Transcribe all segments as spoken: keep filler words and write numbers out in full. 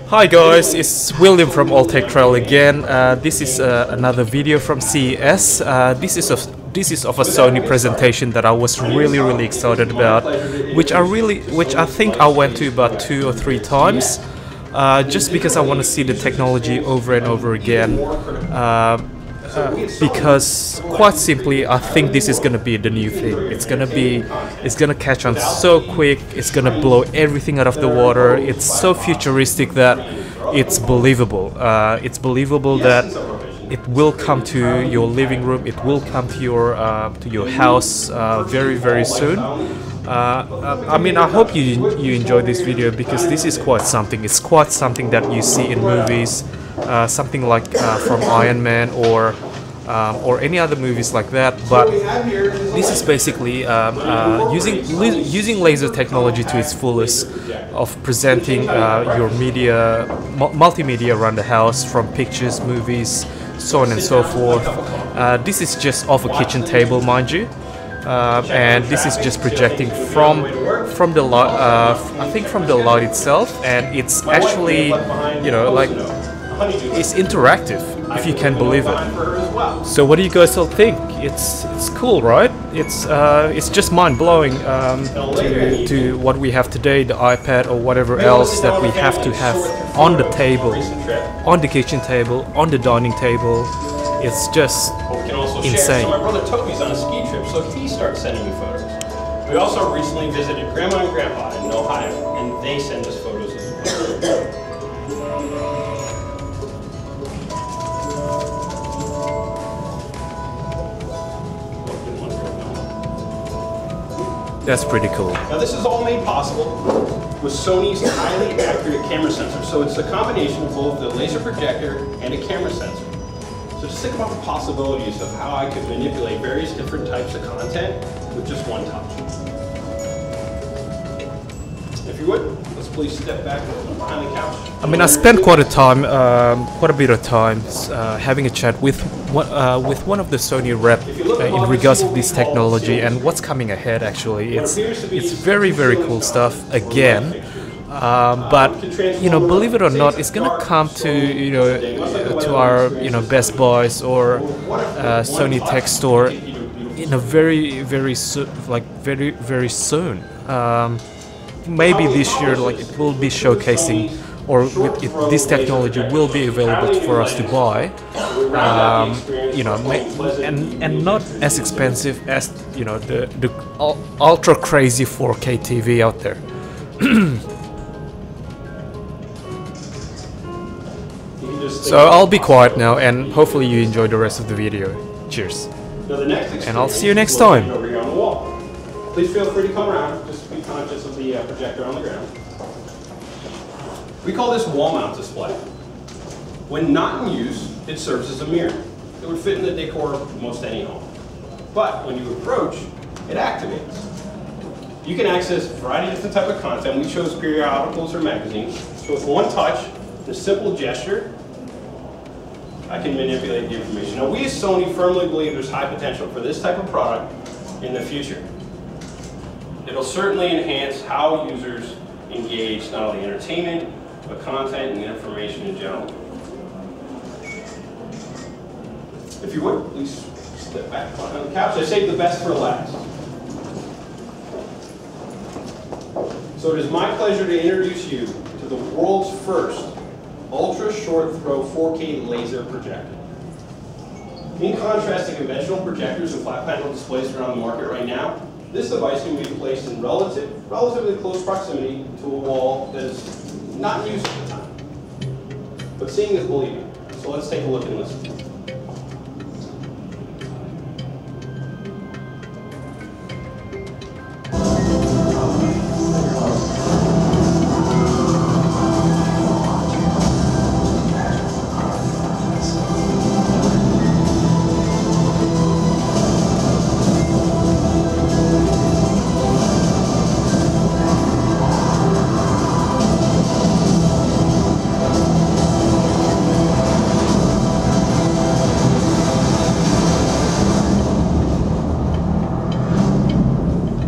Hi guys, it's William from AllTechTrail again. Uh, this is uh, another video from C E S. Uh, this is of this is of a Sony presentation that I was really really excited about, which I really which I think I went to about two or three times, uh, just because I want to see the technology over and over again. Uh, Uh, because quite simply I think this is gonna be the new thing. It's gonna be it's gonna catch on so quick, it's gonna blow everything out of the water. It's so futuristic that it's believable. Uh, it's believable that it will come to your living room, it will come to your uh, to your house uh, very very soon. Uh, I mean, I hope you you enjoy this video because this is quite something. It's quite something that you see in movies, uh, something like uh, from Iron Man or um, or any other movies like that. But this is basically um, uh, using using laser technology to its fullest, of presenting uh, your media, multimedia around the house, from pictures, movies, so on and so forth. Uh, this is just off a kitchen table, mind you. Uh, and this is just projecting from from the light, uh, I think from the light itself, and it's actually, you know, like, it's interactive, if you can believe it. So what do you guys all think? It's it's cool, right? It's uh, it's just mind-blowing um, to, to what we have today, the iPad or whatever else that we have to have on the table, on the kitchen table, on the dining table. It's just insane. So my brother Toby's on a ski trip, so he starts sending me photos. We also recently visited Grandma and Grandpa in Ohio, and they send us photos as well. That's pretty cool. Now this is all made possible with Sony's highly accurate camera sensor. So it's a combination of both the laser projector and a camera sensor. So just think about the possibilities of how I could manipulate various different types of content with just one touch. If you would, let's please step back behind the couch. I mean, I spent quite a time, um, quite a bit of time uh, having a chat with one, uh, with one of the Sony rep uh, in regards to this technology and what's coming ahead. Actually, it's it's very very cool stuff again. Um, but you know, believe it or not, it's gonna come to you know to our you know Best Buys or uh, Sony Tech Store in a very very so like very very soon. Um, maybe this year, like it will be showcasing, or with it, this technology will be available for us to buy. Um, you know, and and not as expensive as you know the the ultra crazy four K T V out there. So I'll be quiet now, and hopefully you enjoy the rest of the video. Cheers. And I'll see you next time. Please feel free to come around. Just be conscious of the uh, projector on the ground. We call this wall mount display. When not in use, it serves as a mirror. It would fit in the decor of most any home. But when you approach, it activates. You can access a variety of different types of content. We chose periodicals or magazines. So with one touch, a simple gesture, I can manipulate the information. Now we as Sony firmly believe there's high potential for this type of product in the future. It'll certainly enhance how users engage not only entertainment, but content and information in general. If you would, please step back on the couch. I saved the best for last. So it is my pleasure to introduce you to the world's first ultra short throw four K laser projector. In contrast to conventional projectors and flat panel displays around the market right now, this device can be placed in relative, relatively close proximity to a wall that is not in use at the time. But seeing is believing. So let's take a look and listen.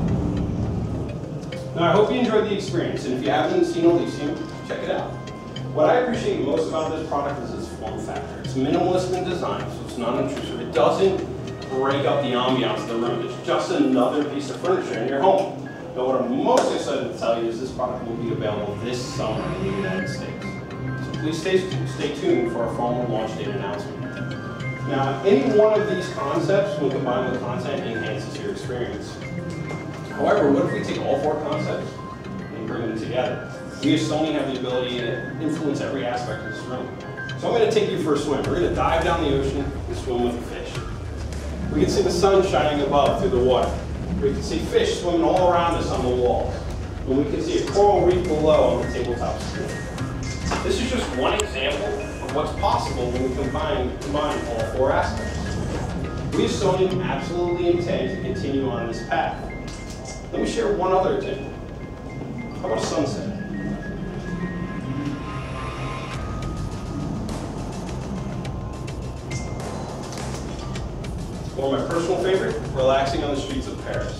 Now, I hope you enjoyed the experience, and if you haven't seen Elysium, check it out. What I appreciate most about this product is its form factor. It's minimalist in design, so it's non-intrusive. It doesn't break up the ambiance of the room. It's just another piece of furniture in your home. Now what I'm most excited to tell you is this product will be available this summer in the United States. So please stay, stay tuned for our formal launch date announcement. Now, any one of these concepts, when combined with content, enhances your experience. However, what if we take all four concepts and bring them together? We as Sony have the ability to influence every aspect of this room. So I'm going to take you for a swim. We're going to dive down the ocean and swim with a fish. We can see the sun shining above through the water. We can see fish swimming all around us on the walls. And we can see a coral reef below on the tabletop screen. This is just one example of what's possible when we combine, combine all four aspects. We as Sony absolutely intend to continue on this path. Let me share one other example. How about a sunset? One of my personal favorite, relaxing on the streets of Paris.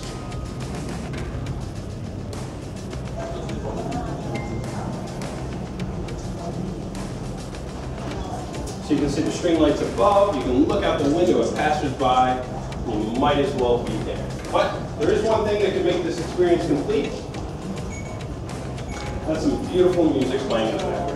So you can see the string lights above, you can look out the window at passers-by, you might as well be there. But there is one thing that can make this experience complete. That's some beautiful music playing in the background.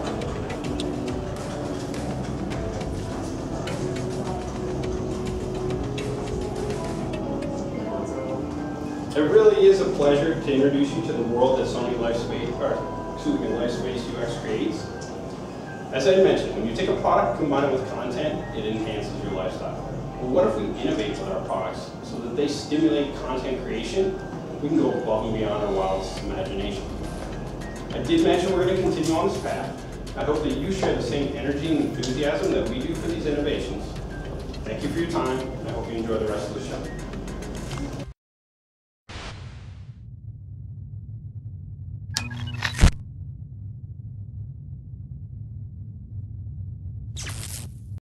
It really is a pleasure to introduce you to the world that Sony Lifespace, or excuse me, Lifespace U X creates. As I mentioned, when you take a product, combine it with content, it enhances your lifestyle. But what if we innovate with our products so that they stimulate content creation? We can go above and beyond our wildest imagination. I did mention we're going to continue on this path. I hope that you share the same energy and enthusiasm that we do for these innovations. Thank you for your time, and I hope you enjoy the rest of the show.